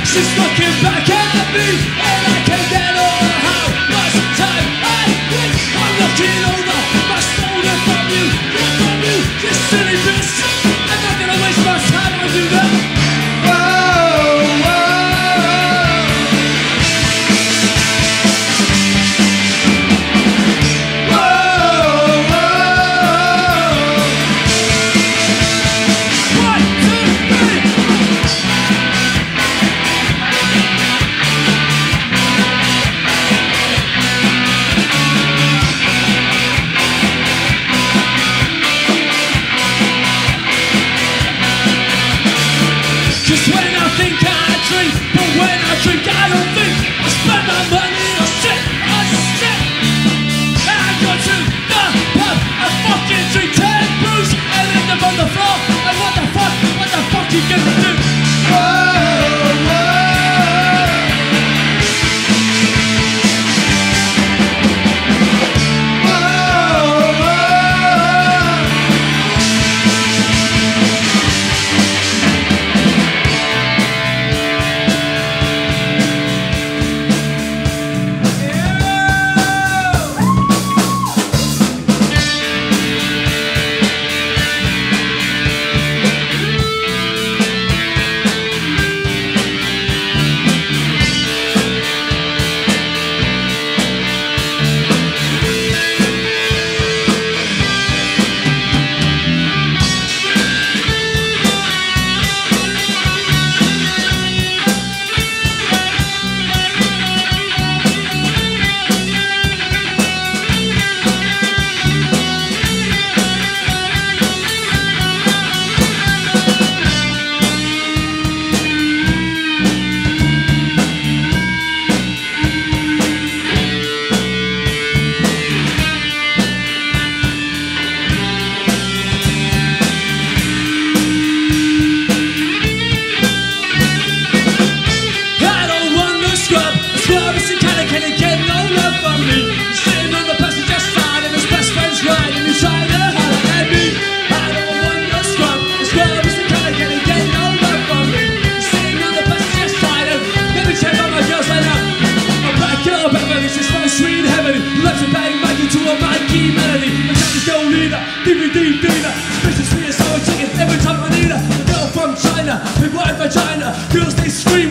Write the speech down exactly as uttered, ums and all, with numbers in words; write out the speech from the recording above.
She's looking back at me, and I can't get over how much time I waste. I'm looking over my shoulder from you, yeah, from you, you silly bitch. I'm not gonna waste my time on you now. Whoa, whoa. Drink, I don't think I spend my money on shit, on shit. I go to the pub, I fucking drink ten brews and end up on the floor. And what the fuck, what the fuck you gonna do? Whoa, whoa. To a Mikey melody, the Chinese girl leader, D V D dealer, special sweet and sour chicken every time I need her. A girl from China, big white vagina, girls they scream